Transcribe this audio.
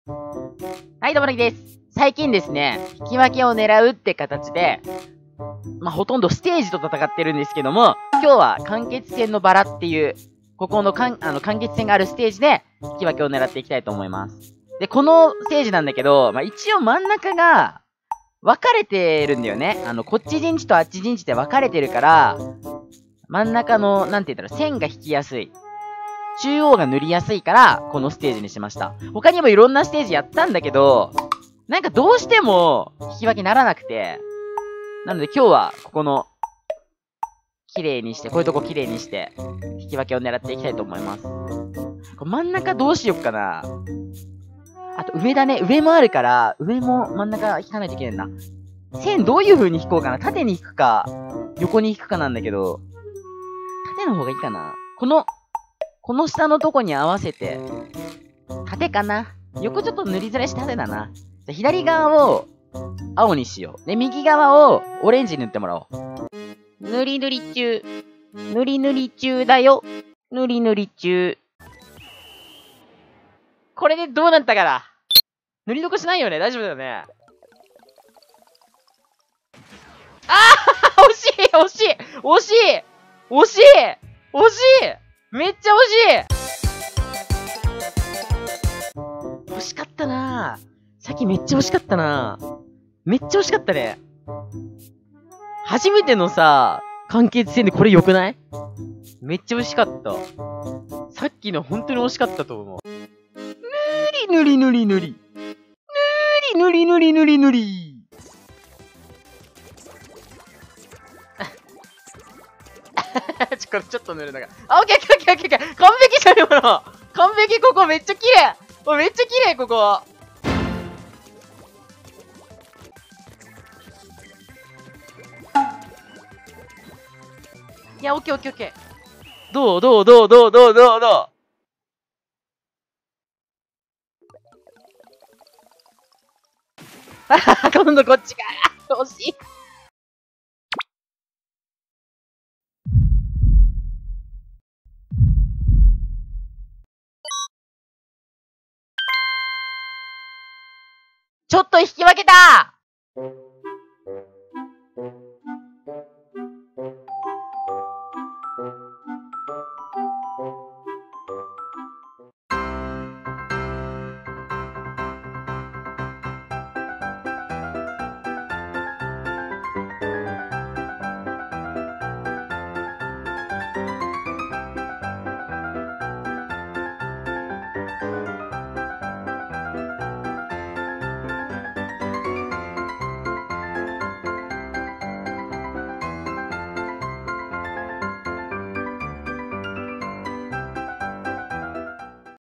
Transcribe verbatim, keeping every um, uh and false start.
はい、どうもなぎです。最近ですね、引き分けを狙うって形で、まあ、ほとんどステージと戦ってるんですけども、今日は完結戦のバラっていう、ここのかんあの完結戦があるステージで、引き分けを狙っていきたいと思います。で、このステージなんだけど、まあ、一応真ん中が、分かれてるんだよね。あの、こっち陣地とあっち陣地で分かれてるから、真ん中の、なんて言ったら、線が引きやすい。中央が塗りやすいから、このステージにしました。他にもいろんなステージやったんだけど、なんかどうしても、引き分けならなくて、なので今日は、ここの、綺麗にして、こういうとこ綺麗にして、引き分けを狙っていきたいと思います。これ真ん中どうしよっかな。あと上だね。上もあるから、上も真ん中引かないといけないな。線どういう風に引こうかな。縦に引くか、横に引くかなんだけど、縦の方がいいかな。この、この下のとこに合わせて、縦かな。横ちょっと塗りづらいし縦だな。じゃ左側を青にしよう。で、右側をオレンジに塗ってもらおう。塗り塗り中。塗り塗り中だよ。塗り塗り中。これでどうなったかな。塗り残しないよね。大丈夫だよね。ああ惜しい惜しい惜しい惜しい惜しいめっちゃ惜しい惜しかったなぁ。さっきめっちゃ惜しかったなぁ。めっちゃ惜しかったね。初めてのさ、完結戦でこれ良くない？めっちゃ惜しかった。さっきの本当に惜しかったと思う。ぬりぬりぬりぬり。ぬりぬりぬりぬりぬり。ちょ、これちょっと塗るのが。あ、オッケーオッケーオッケーオッケー。完璧じゃん、今の。完璧、ここめっちゃ綺麗。お、めっちゃ綺麗、ここ。いや、オッケーオッケーオッケー。どうどうどうどうどうどうどうあ今度こっちか。惜しい。ちょっと引き分けた。